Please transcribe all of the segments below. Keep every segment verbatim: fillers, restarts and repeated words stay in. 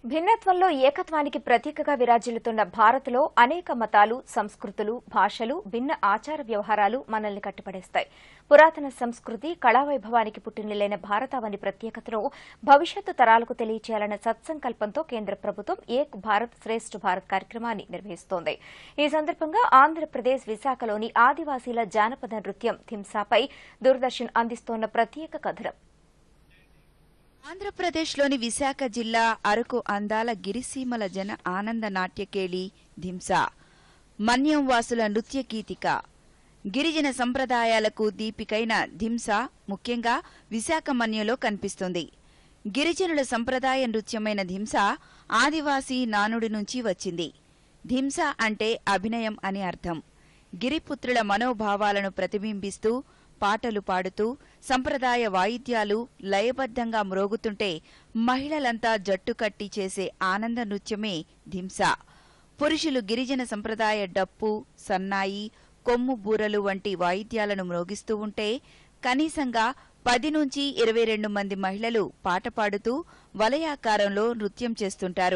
భిన్నత్వంలో ఏకత్వానికి ప్రతీకగా విరాజిల్లుతున్న భారత్లో అనేక మతాలు, సంస్కృతులు, భాషలు, భిన్న ఆచార వ్యవహారాలు మనల్ని కట్టిపడేస్తాయి. పురాతన సంస్కృతి, కళావైభవానికి పుట్టినిల్లైన భారతావని ప్రత్యేకతను భవిష్యత్తు తరాలకు తెలియచేయాలన్న సత్సంకల్పంతో కేంద్ర ప్రభుత్వం ఏక్ భారత్ శ్రేష్ఠ భారత్ కార్యక్రమాన్ని నిర్వహిస్తోంది. ఈ సందర్భంగా ఆంధ్రప్రదేశ్ విశాఖలోని ఆదివాసీల జానపద నృత్యం థింసాపై దూరదర్శన్ అందిస్తోన్న ప్రత్యేక కథనం. ఆంధ్రప్రదేశ్లోని విశాఖ జిల్లా అరకు అందాల గిరిసీమల జన ఆనంద నాట్యకేళి ధింసా మన్యం వాసుల నృత్య గీతిక. గిరిజన సంప్రదాయాలకు దీపికైన ధింసా ముఖ్యంగా విశాఖ మన్యంలో కనిపిస్తుంది. గిరిజనుల సంప్రదాయ నృత్యమైన ధింసా ఆదివాసీ నానుడి నుంచి వచ్చింది. ధింసా అంటే అభినయం అని అర్థం. గిరిపుత్రుల మనోభావాలను ప్రతిబింబిస్తూ పాటలు పాడుతూ సంప్రదాయ వాయిద్యాలు లయబద్ధంగా మ్రోగుతుంటే మహిళలంతా జట్టుకట్టి చేసే ఆనంద నృత్యమే ధింసా. పురుషులు గిరిజన సంప్రదాయ డప్పు, సన్నాయి, కొమ్ము బూరలు వంటి వాయిద్యాలను మ్రోగిస్తూ ఉంటే కనీసంగా పది నుంచి ఇరవై రెండు మంది మహిళలు పాట పాడుతూ వలయాకారంలో నృత్యం చేస్తుంటారు.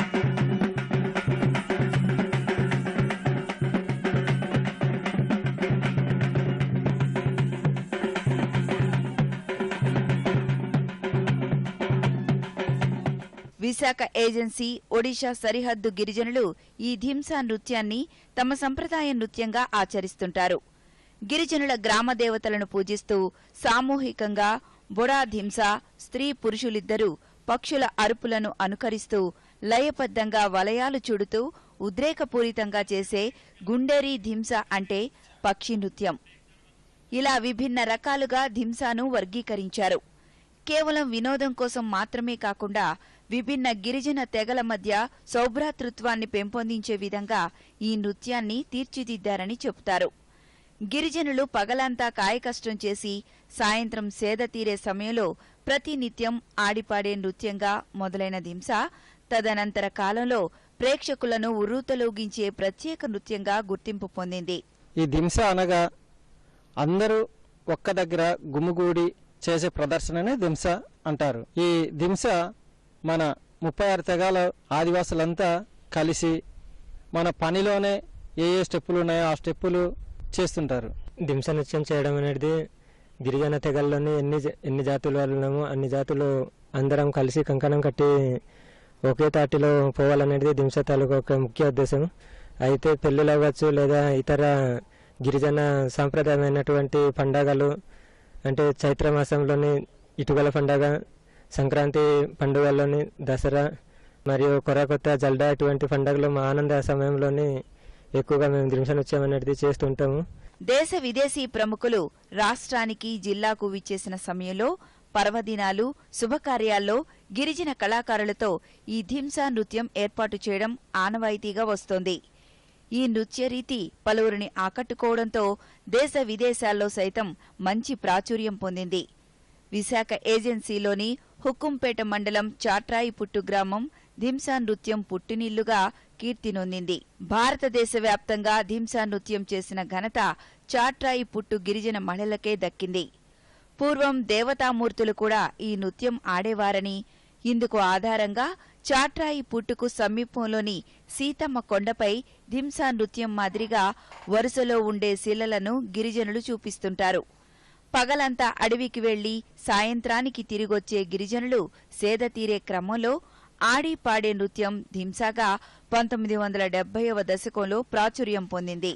విశాఖ ఏజెన్సీ, ఒడిషా సరిహద్దు గిరిజనులు ఈ ధింసా నృత్యాన్ని తమ సంప్రదాయ నృత్యంగా ఆచరిస్తుంటారు. గిరిజనుల గ్రామ దేవతలను పూజిస్తూ సామూహికంగా బొడా ధింసా స్త్రీ పురుషులిద్దరూ పక్షుల అరుపులను అనుకరిస్తూ లయబద్ధంగా వలయాలు చూడుతూ ఉద్రేకపూరితంగా చేసే గుండేరీ ధింసా అంటే పక్షి నృత్యం. ఇలా విభిన్న రకాలుగా ధింసాను వర్గీకరించారు. కేవలం వినోదం కోసం మాత్రమే కాకుండా విభిన్న గిరిజన తెగల మధ్య సౌభ్రాతృత్వాన్ని పెంపొందించే విధంగా ఈ నృత్యాన్ని తీర్చిదిద్దారని చెబుతారు. గిరిజనులు పగలంతా కాయకష్టం చేసి సాయంత్రం సేద తీరే సమయంలో ప్రతినిత్యం ఆడిపాడే నృత్యంగా మొదలైన ధింసా తదనంతర కాలంలో ప్రేక్షకులను ఉర్రూతలూగించే ప్రత్యేక నృత్యంగా గుర్తింపు పొందింది. ఈ ధింసా అనగా అందరూ ఒక్క దగ్గర గుమిగూడి చేసే ప్రదర్శననే ధింసా అంటారు. ఈ ధింసా మన ముప్పై ఆరు తెగాల ఆదివాసులంతా కలిసి మన పనిలోనే ఏ ఏ స్టెప్పులు ఉన్నాయో ఆ స్టెప్పులు చేస్తుంటారు. ధింసా నృత్యం చేయడం అనేది గిరిజన తెగల్లోని ఎన్ని ఎన్ని జాతులు వాళ్ళు ఉన్నామో అన్ని జాతులు అందరం కలిసి కంకణం కట్టి ఒకే తాటిలో పోవాలనేది ధింసా తాలూకు ఒక ముఖ్య ఉద్దేశం. అయితే పెళ్ళిళ్ళు అవ్వచ్చు లేదా ఇతర గిరిజన సాంప్రదాయమైనటువంటి పండగలు అంటే చైత్ర మాసంలోని ఇటుకల పండగ, సంక్రాంతి పండుగల్లోని దసరా మరియు కొరకొత్త జల్డా ఇటువంటి పండుగలు మా ఆనంద సమయంలోని ఎక్కువగా మేము ధింసా నృత్యం అనేది చేస్తుంటాము. దేశ విదేశీ ప్రముఖులు రాష్ట్రానికి జిల్లాకు విచ్చేసిన సమయంలో పర్వదినాలు, శుభకార్యాల్లో గిరిజన కళాకారులతో ఈ ధింసా నృత్యం ఏర్పాటు చేయడం ఆనవాయితీగా వస్తోంది. ఈ నృత్య రీతి పలువురిని ఆకట్టుకోవడంతో దేశ విదేశాల్లో సైతం మంచి ప్రాచుర్యం పొందింది. విశాఖ ఏజెన్సీలోని హుకుంపేట మండలం చాట్రాయి పుట్టు గ్రామం ధింసా నృత్యం పుట్టినిల్లుగా కీర్తినొందింది. భారతదేశ వ్యాప్తంగా ధింసా నృత్యం చేసిన ఘనత చాట్రాయి పుట్టు గిరిజన మహిళలకే దక్కింది. పూర్వం దేవతామూర్తులు కూడా ఈ నృత్యం ఆడేవారని, ఇందుకు ఆధారంగా చాట్రాయి పుట్టుకు సమీపంలోని సీతమ్మ కొండపై ధింసా నృత్యం మాదిరిగా వరుసలో ఉండే శిలలను గిరిజనులు చూపిస్తుంటారు. పగలంతా అడవికి వెళ్లి సాయంత్రానికి తిరిగొచ్చే గిరిజనులు సేద తీరే క్రమంలో ఆడి పాడే నృత్యం ధింసాగా పంతొమ్మిది వందల డెబ్బైవ దశకంలో ప్రాచుర్యం పొందింది.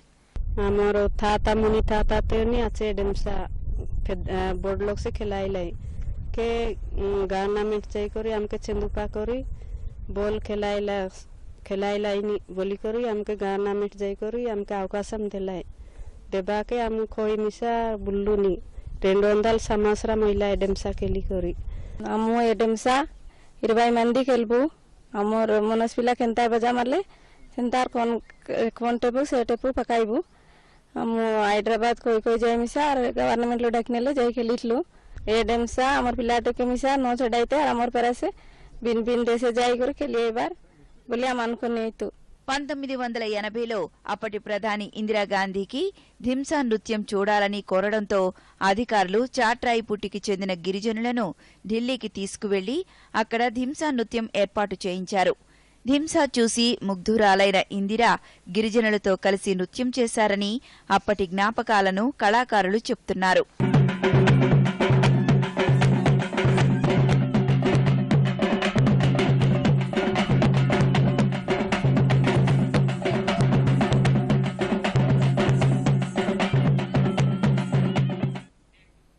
बड़ लोग से खिलाई के गाना मिट जाई करी हमके चंदुपा करी बोल खिलाइला खिलाइला बोली करी हमके गाना मिट जाई करी हमके అవకాశం दिलाय देबाके हम खोई मिसा बुल्लुनी రెండు వందల సంవత్సరం ఇలా ఎడెంసా కెలి కరి అమ్మో ఎడెంసా ఇరవై మంది కెల్బు అమ్మో మనస్ పిల్ల కెంతా బజా మర్లే సెంటార్ కోన్ కోన్ టెపు సే టెపు పకాయిబు అమ్మో హైదరాబాద్ కోయి కోయి జాయి మిసా గవర్నమెంట్ లో డకినెల జాయి కెలిట్లు ఎడెంసా అమర్ పిల్లాట కే మిసా నో చడైతే అమర్ పరసే బిన్ బిన్ దేసే జాయి కరి కెలి ఎబార్ बोले हम అనుకునేతు పంతొమ్మిది వందల ఎనభైలో అప్పటి ప్రధాని ఇందిరాగాంధీకి ధింసా నృత్యం చూడాలని కోరడంతో అధికారులు చాట్రాయిపుట్టికి చెందిన గిరిజనులను ఢిల్లీకి తీసుకువెళ్లి అక్కడ ధింసా నృత్యం ఏర్పాటు చేయించారు. ధింసా చూసి ముగ్ధురాలైన ఇందిర గిరిజనులతో కలిసి నృత్యం చేశారని అప్పటి జ్ఞాపకాలను కళాకారులు చెప్తున్నారు.